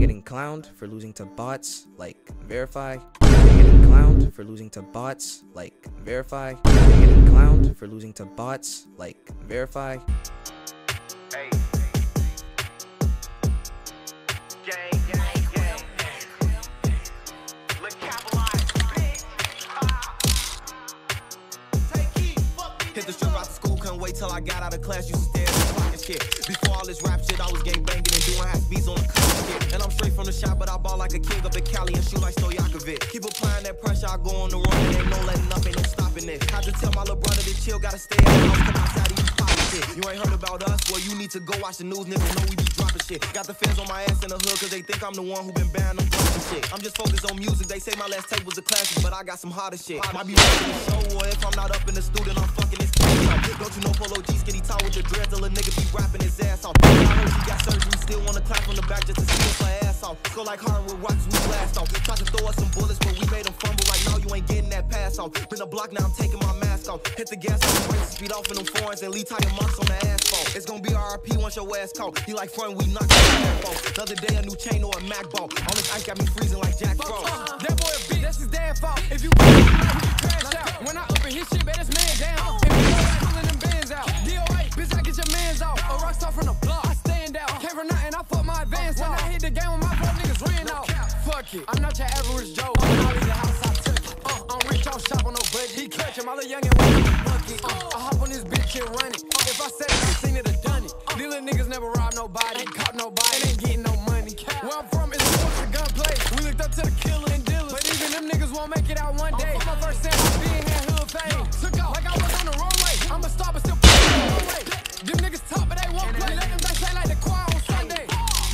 getting clowned for losing to bots like Verify. You're getting clowned for losing to bots like Verify. You're getting clowned for losing to bots like Verify. Hey. Gang, gang, gang. Look, capitalize, bitch. Take heat, fuck Hit the strip out the school, couldn't wait till I got out of class. Used to stare at the clock and shit. Before all this rap shit, I was gang banging and doing high speeds on the car shit. And I'm straight from the shop, but I ball like a king up in Cali and shoot like Stojakovic. Keep applying that pressure, I go on the run and ain't no letting up, ain't no stopping this. Had to tell my little brother to chill, gotta stay at the house, come outside, you poppin' shit. You ain't heard about us? Well, you need to go watch the news, niggas know we be dropping shit. Got the fans on my ass in the hood, cause they think I'm the one who been banning them drugs and shit. I'm just focused on music, they say my last tape was a classic, but I got some harder shit. Might be watching the show, or if I'm not up in the studio, I'm fucking this kid up. Don't you know Polo G skinny tall with the dreads, till a nigga be rapping his ass off. I heard he got surgery, still wanna clap from the back just to see us her ass off. Go like hard with rocks, we blast off. Tried to throw us some bullets, but we made them fumble like, no, you ain't getting that pass off. Been a block, now I'm taking my mask off. Hit the gas, I'm race, speed off in them foreigns and leave tire marks on the asphalt. It's gonna be RRP once your ass caught. You like front, we knock your off. Another day, a new chain or a Mac ball. All this ice got me freezing like Jack Frost. That boy a bitch, that's his damn fault. If you crash out, when I open his shit, bet this man down. If you pulling them bands out, DOA, bitch, I get your mans out. A rock star from the block, I stand out. Came from nothing, I fuck my advance out. When I hit the game with my bro, niggas ran out. Fuck it, I'm not your average Joe. When I leave the house, I took it. I'm rich, I'm shop on no budget. He clutch him, all the youngin' want to bucket. I hop on this bitch and run it. If I said it, I seen it or done it. These little niggas never rob nobody, ain't caught nobody, ain't getting no money. Where I'm from is a sports and gunplay. We looked up to the killer and dealers, but even them niggas won't make it out one day. My first time I being had hood fame. Took off like I was on the runway. I'm a star, but still put on the runway. Them niggas talk, but they won't play. Let them back say like the choir on Sunday.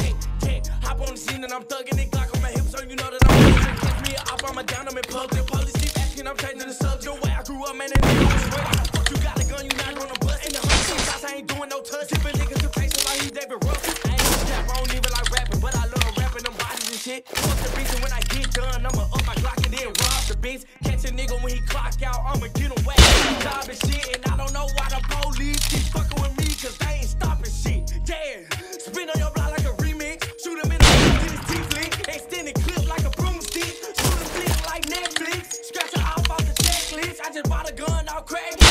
Hop on the scene and I'm thugging it, Glock on my hips, so you know that I'm rich. Catch me up, I'm a down, I'm in plug. The police keep asking, I'm changing the subject. Way I grew up, man, and niggas don't sweat. Fuck, you got a gun, you not on a bus. In the 100 shots, I ain't doing no touch. Tipping niggas to faces like he's David Ruff. I ain't no cap, I don't even like rapping, but I love rapping them bodies and shit. Fuck the beats, and when I get done, I'ma up my Glock and then rob the beats. Catch a nigga when he clock out, I'ma get away. Job and shit, and I don't know why the police keep fucking with me, cause they ain't stopping shit. Yeah, spin on your block like a remix. Shoot him in the head, get his teeth licked. Extend the clip like a broomstick. Shoot him flick like Netflix. Scratch her off the checklist. I just bought a gun, I'll crack it.